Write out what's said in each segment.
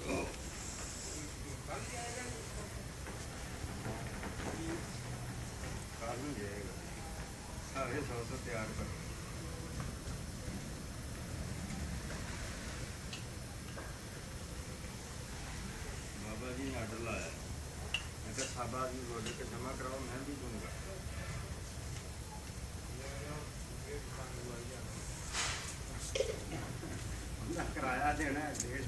सारे 100 तैयार कर। बाबा जी ने आर्डर लाया, मैं कहा सब आदमी बोले के जमा कराओ, मैं भी दूंगा। किराया देना है 1.5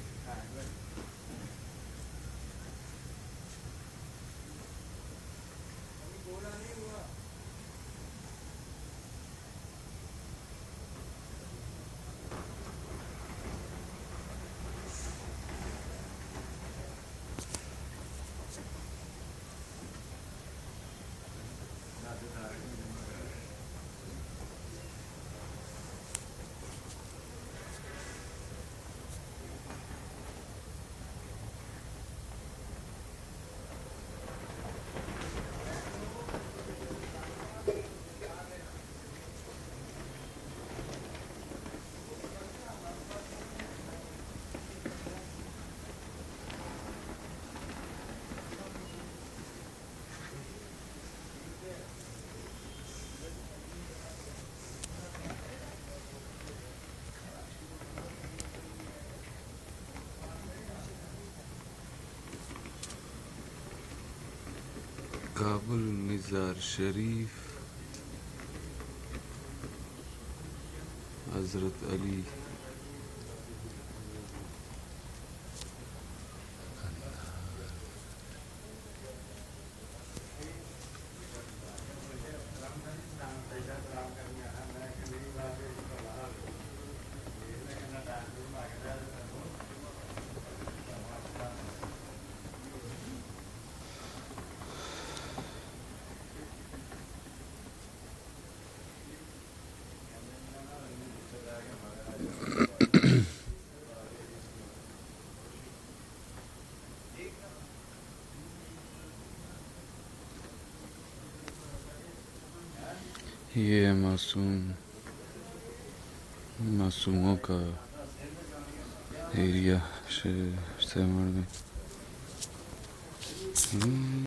काबुल मज़ार शरीफ हज़रत अली ये मासूमों का एरिया से